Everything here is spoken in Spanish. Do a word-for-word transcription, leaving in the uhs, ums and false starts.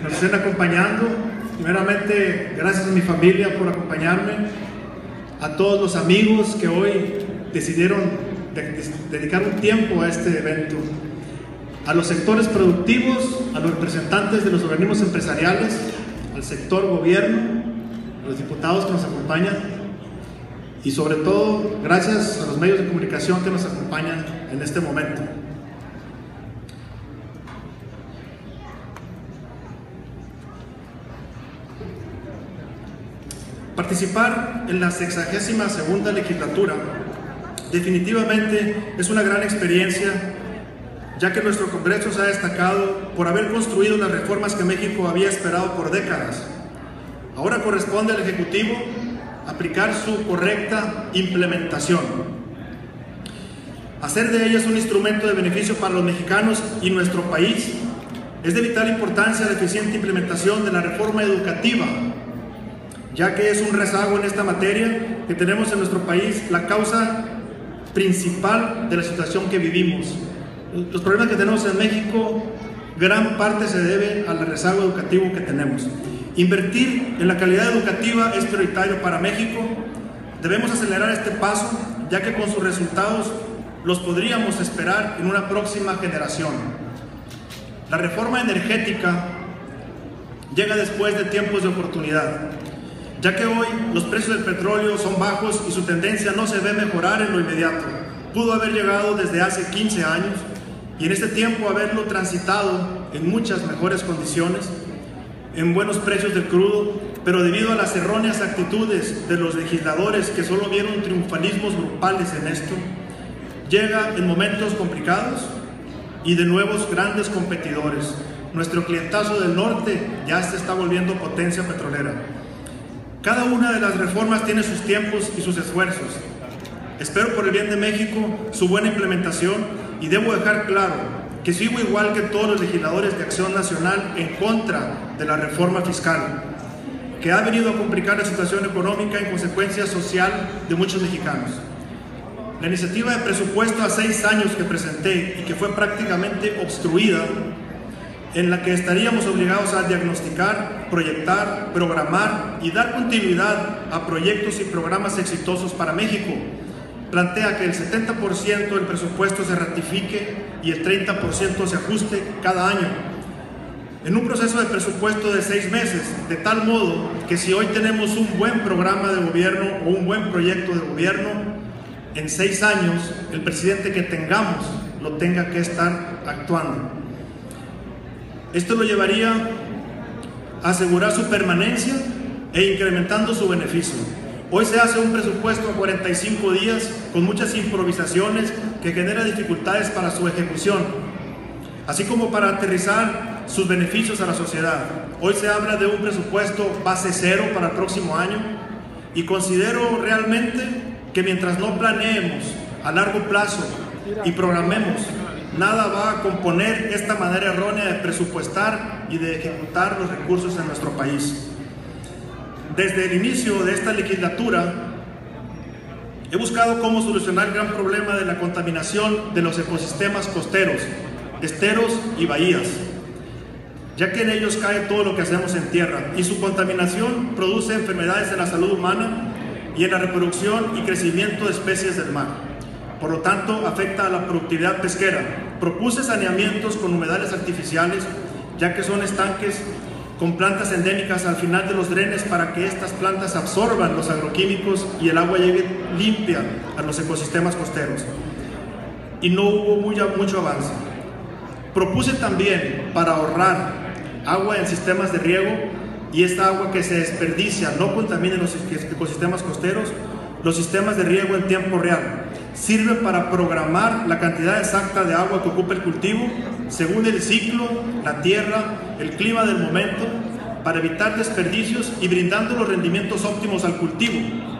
nos estén acompañando. Primeramente, gracias a mi familia por acompañarme, a todos los amigos que hoy decidieron de, de, dedicar un tiempo a este evento, a los sectores productivos, a los representantes de los organismos empresariales, al sector gobierno, a los diputados que nos acompañan y sobre todo gracias a los medios de comunicación que nos acompañan en este momento. Participar en la sexagésima segunda legislatura definitivamente es una gran experiencia, ya que nuestro Congreso se ha destacado por haber construido las reformas que México había esperado por décadas. Ahora corresponde al Ejecutivo aplicar su correcta implementación, hacer de ellas un instrumento de beneficio para los mexicanos y nuestro país. Es de vital importancia la eficiente implementación de la reforma educativa, ya que es un rezago en esta materia que tenemos en nuestro país, la causa principal de la situación que vivimos. Los problemas que tenemos en México, gran parte se debe al rezago educativo que tenemos. Invertir en la calidad educativa es prioritario para México. Debemos acelerar este paso, ya que con sus resultados los podríamos esperar en una próxima generación. La reforma energética llega después de tiempos de oportunidad, ya que hoy los precios del petróleo son bajos y su tendencia no se ve mejorar en lo inmediato. Pudo haber llegado desde hace quince años y en este tiempo haberlo transitado en muchas mejores condiciones, en buenos precios del crudo, pero debido a las erróneas actitudes de los legisladores que solo vieron triunfalismos grupales en esto, llega en momentos complicados y de nuevos grandes competidores. Nuestro clientazo del norte ya se está volviendo potencia petrolera. Cada una de las reformas tiene sus tiempos y sus esfuerzos. Espero por el bien de México su buena implementación y debo dejar claro que sigo igual que todos los legisladores de Acción Nacional en contra de la reforma fiscal, que ha venido a complicar la situación económica y consecuencia social de muchos mexicanos. La iniciativa de presupuesto a seis años que presenté y que fue prácticamente obstruida, en la que estaríamos obligados a diagnosticar, proyectar, programar y dar continuidad a proyectos y programas exitosos para México, plantea que el setenta por ciento del presupuesto se ratifique y el treinta por ciento se ajuste cada año, en un proceso de presupuesto de seis meses, de tal modo que si hoy tenemos un buen programa de gobierno o un buen proyecto de gobierno, en seis años el presidente que tengamos lo tenga que estar actuando. Esto lo llevaría a asegurar su permanencia e incrementando su beneficio. Hoy se hace un presupuesto a cuarenta y cinco días con muchas improvisaciones que genera dificultades para su ejecución, así como para aterrizar sus beneficios a la sociedad. Hoy se habla de un presupuesto base cero para el próximo año y considero realmente que mientras no planeemos a largo plazo y programemos, nada va a componer esta manera errónea de presupuestar y de ejecutar los recursos en nuestro país. Desde el inicio de esta legislatura, he buscado cómo solucionar el gran problema de la contaminación de los ecosistemas costeros, esteros y bahías, ya que en ellos cae todo lo que hacemos en tierra y su contaminación produce enfermedades en la salud humana y en la reproducción y crecimiento de especies del mar. Por lo tanto, afecta a la productividad pesquera. Propuse saneamientos con humedales artificiales, ya que son estanques con plantas endémicas al final de los drenes para que estas plantas absorban los agroquímicos y el agua llegue limpia a los ecosistemas costeros. Y no hubo muy, mucho avance. Propuse también, para ahorrar agua en sistemas de riego y esta agua que se desperdicia no contamine los ecosistemas costeros, los sistemas de riego en tiempo real. Sirve para programar la cantidad exacta de agua que ocupa el cultivo según el ciclo, la tierra, el clima del momento, para evitar desperdicios y brindando los rendimientos óptimos al cultivo.